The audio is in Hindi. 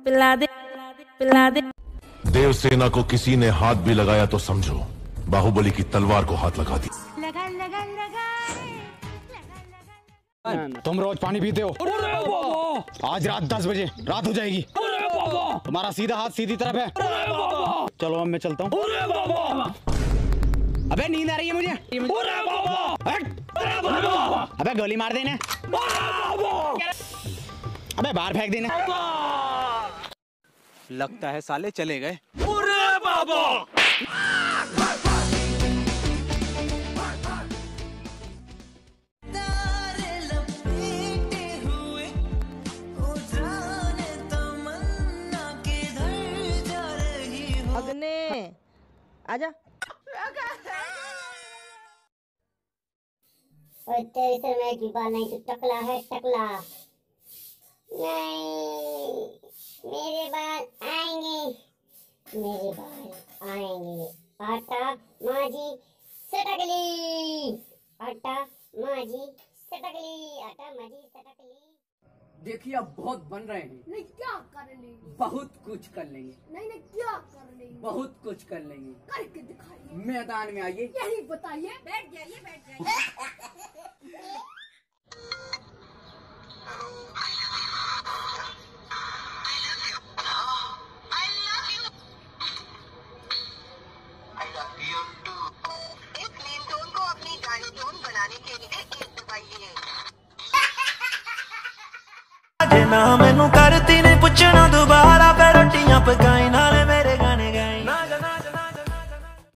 पिला दे पिला दे। देवसेना को किसी ने हाथ भी लगाया तो समझो बाहुबली की तलवार को हाथ लगा दी। लगा लगा लगा तुम रोज पानी पीते हो? आज रात 10 बजे रात हो जाएगी। तुम्हारा सीधा हाथ सीधी तरफ है। चलो अब मैं चलता हूँ। अबे नींद आ रही है मुझे। अबे गोली मार देना। अबे बाहर फेंक देना। लगता है साले चले गए। अगने आजा। और तेरे से मैं की बाल नहीं तो टकला है टकला। नहीं मेरे बाल आएंगे, मेरे बाल आएंगे। आटा माजी सटकली, आटा माजी सटकली, आटा माजी सटकली। देखिए अब बहुत बन रहे हैं। नहीं क्या कर लेंगे? बहुत कुछ कर लेंगे। नहीं नहीं क्या कर लेंगे? बहुत कुछ कर लेंगे। करके दिखाइए। मैदान में आइए। यही बताइए। बैठ जाइए बैठ जाइए। ना मैनू करती नहीं पुछना दोबारा, फिर रोटियां पकाई